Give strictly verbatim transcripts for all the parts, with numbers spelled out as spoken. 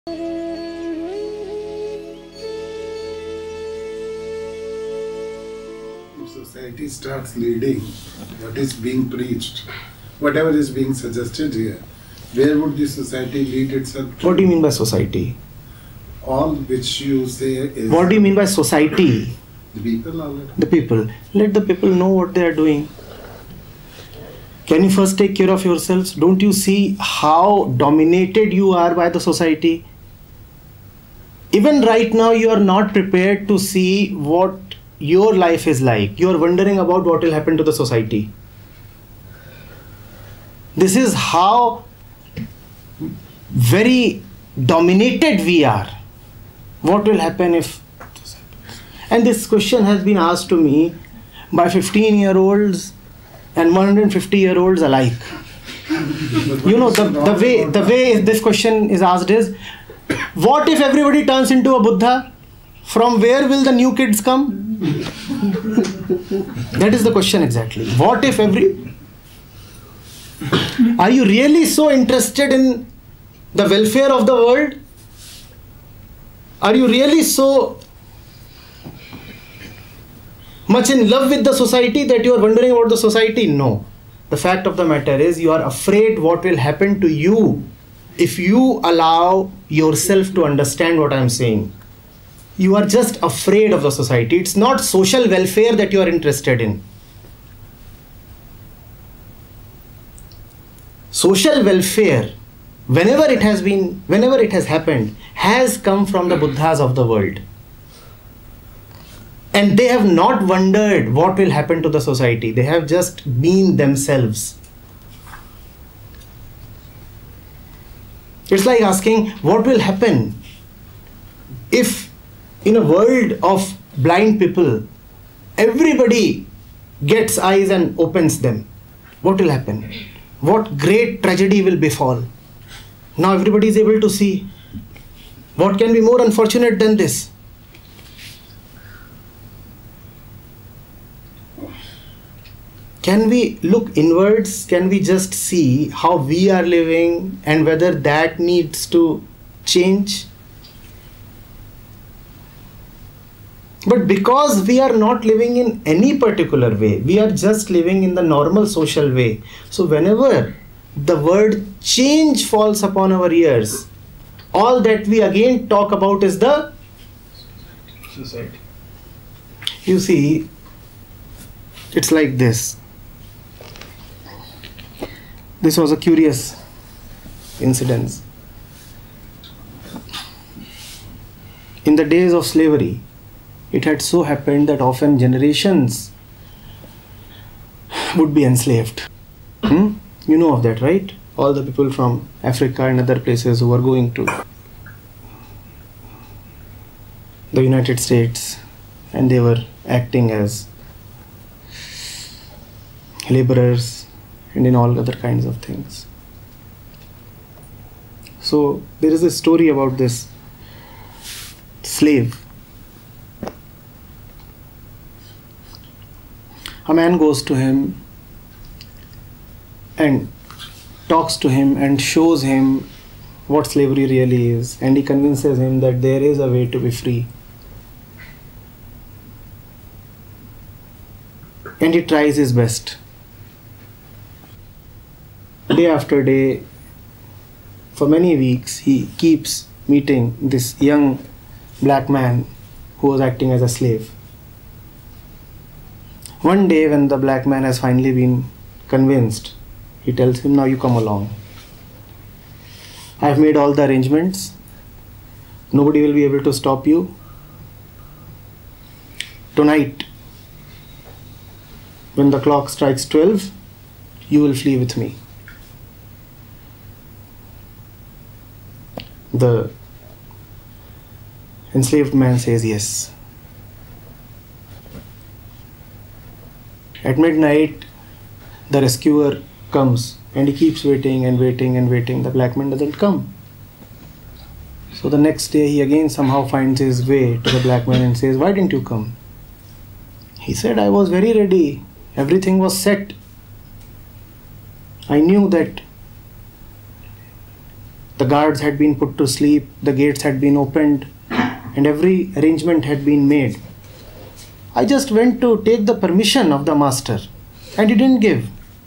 If society starts leading what is being preached, whatever is being suggested here, where would the society lead itself to? What do you mean by society? All which you say is... What do you mean by society? The people already. The people. Let the people know what they are doing. Can you first take care of yourselves? Don't you see how dominated you are by the society? Even right now you are not prepared to see what your life is like. You are wondering about what will happen to the society. This is how very dominated we are. What will happen if... And this question has been asked to me by fifteen year olds and one hundred fifty year olds alike. You know, the, the way the way this question is asked is, what if everybody turns into a Buddha? From where will the new kids come? That is the question exactly. What if every... Are you really so interested in the welfare of the world? Are you really so much in love with the society that you are wondering about the society? No. The fact of the matter is you are afraid what will happen to you if you allow yourself to understand what I am saying. You are just afraid of the society. It's not social welfare that you are interested in. Social welfare, whenever it has been, whenever it has happened, has come from the Buddhas of the world. And they have not wondered what will happen to the society. They have just been themselves. It's like asking, what will happen if in a world of blind people, everybody gets eyes and opens them? What will happen? What great tragedy will befall? Now everybody is able to see. What can be more unfortunate than this? Can we look inwards? Can we just see how we are living and whether that needs to change? But because we are not living in any particular way, we are just living in the normal social way. So whenever the word change falls upon our ears, all that we again talk about is the society. You see, it's like this. This was a curious incident. In the days of slavery, it had so happened that often generations would be enslaved. Hmm? You know of that, right? All the people from Africa and other places who were going to the United States, and they were acting as laborers and in all other kinds of things. So there is a story about this slave. A man goes to him and talks to him and shows him what slavery really is, and he convinces him that there is a way to be free. And he tries his best. Day after day, for many weeks, he keeps meeting this young black man who was acting as a slave. One day, when the black man has finally been convinced, he tells him, now you come along. I have made all the arrangements. Nobody will be able to stop you. Tonight, when the clock strikes twelve, you will flee with me. The enslaved man says yes. At midnight, the rescuer comes and he keeps waiting and waiting and waiting. The black man doesn't come. So the next day he again somehow finds his way to the black man and says, why didn't you come? He said, I was very ready. Everything was set. I knew that The guards had been put to sleep, the gates had been opened, and every arrangement had been made. I just went to take the permission of the master, and he didn't give.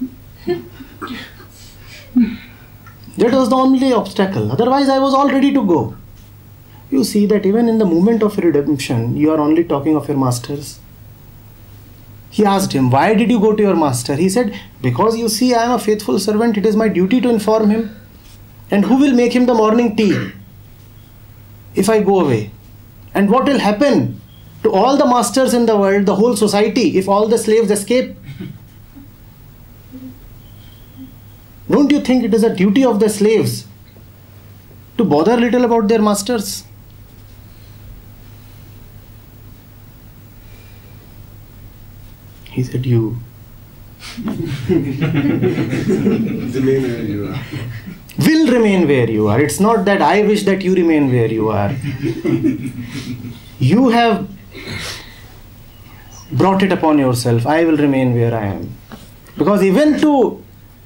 That was the only obstacle. Otherwise, I was all ready to go. You see that even in the moment of redemption, you are only talking of your masters. He asked him, why did you go to your master? He said, because you see, I am a faithful servant. It is my duty to inform him. And who will make him the morning tea if I go away? And what will happen to all the masters in the world, the whole society, if all the slaves escape? Don't you think it is a duty of the slaves to bother little about their masters? He said, you Remain where you are. will remain where you are. It's not that I wish that you remain where you are. You have brought it upon yourself. I will remain where I am. Because even to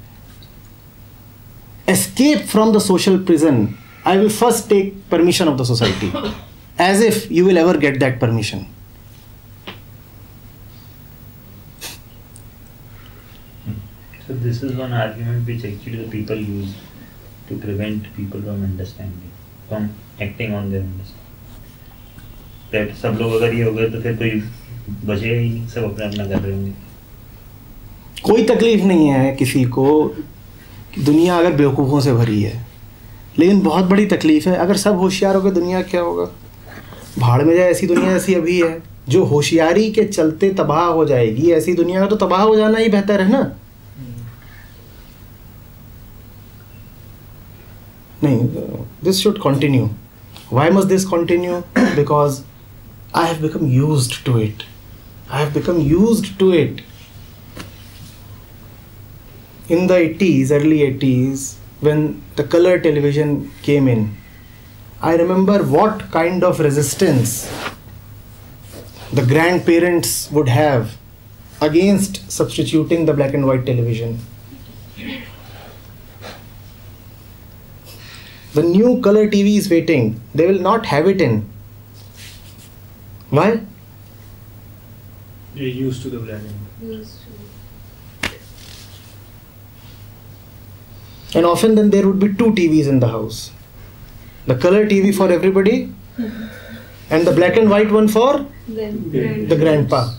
escape from the social prison, I will first take permission of the society. As if you will ever get that permission. So this is one argument which actually the people use to prevent people from understanding, from acting on their understanding. That सब लोग अगर ये हो गए तो फिर कोई बचेगा ही नहीं, सब अपना अपना कर रहे होंगे. कोई तकलीफ नहीं है किसी को कि दुनिया अगर बेवकूफ़ों से भरी है, लेकिन बहुत बड़ी तकलीफ है अगर सब होशियार हो गए, दुनिया क्या होगा? भाड़ में जाए ऐसी दुनिया ऐसी अभी है, जो होशियारी के चलते तबाह हो जाएगी, ऐसी दुनिया में तो तबाह हो जाना ही बेहतर है ना. नहीं, this should continue. Why must this continue? Because I have become used to it. I have become used to it. In the eighties, early eighties, when the color television came in, I remember what kind of resistance the grandparents would have against substituting the black and white television. The new color T V is waiting. They will not have it in. Why? They're used to the black and white. Used to. And often then there would be two T Vs in the house. The color T V for everybody and the black and white one for Then the grandpa.